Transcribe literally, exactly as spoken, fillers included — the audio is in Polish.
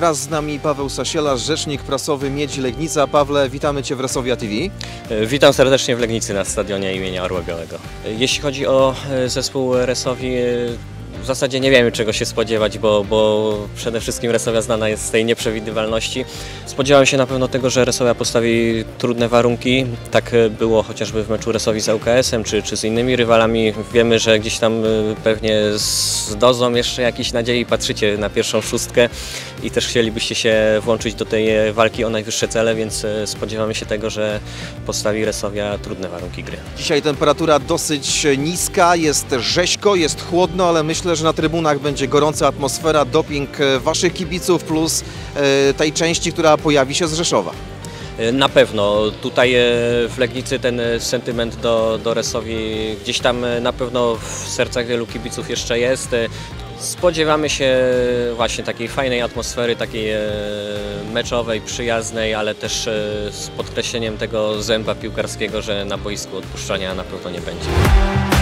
Wraz z nami Paweł Sasiela, rzecznik prasowy Miedzi Legnica. Pawle, witamy Cię w Resovia T V. Witam serdecznie w Legnicy na stadionie imienia Orła Białego. Jeśli chodzi o zespół Resovii, w zasadzie nie wiemy, czego się spodziewać, bo, bo przede wszystkim Resovia znana jest z tej nieprzewidywalności. Spodziewałem się na pewno tego, że Resovia postawi trudne warunki. Tak było chociażby w meczu Resovii z L K S em czy, czy z innymi rywalami. Wiemy, że gdzieś tam pewnie z dozą jeszcze jakiejś nadziei patrzycie na pierwszą szóstkę i też chcielibyście się włączyć do tej walki o najwyższe cele, więc spodziewamy się tego, że postawi Resovia trudne warunki gry. Dzisiaj temperatura dosyć niska, jest rzeźko, jest chłodno, ale myślę, że na trybunach będzie gorąca atmosfera, doping Waszych kibiców plus tej części, która pojawi się z Rzeszowa. Na pewno. Tutaj w Legnicy ten sentyment do, do Resovii gdzieś tam na pewno w sercach wielu kibiców jeszcze jest. Spodziewamy się właśnie takiej fajnej atmosfery, takiej meczowej, przyjaznej, ale też z podkreśleniem tego zęba piłkarskiego, że na boisku odpuszczania na pewno nie będzie.